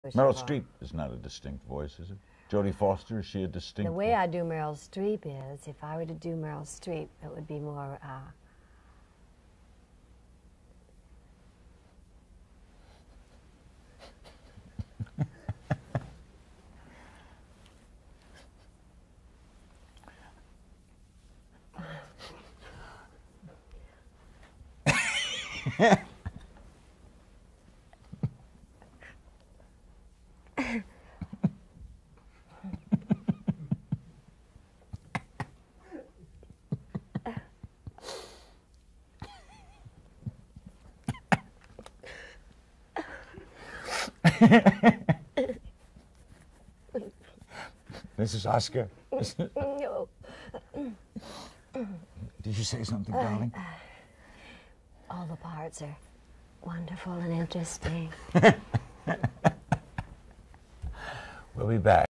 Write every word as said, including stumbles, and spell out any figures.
Meryl Streep is not a distinct voice, is it? Jodie Foster, is she a distinct The way voice? I do Meryl Streep is, if I were to do Meryl Streep, it would be more, uh, Missus Oscar, no. did you say something, darling? All the parts are wonderful and interesting. We'll be back.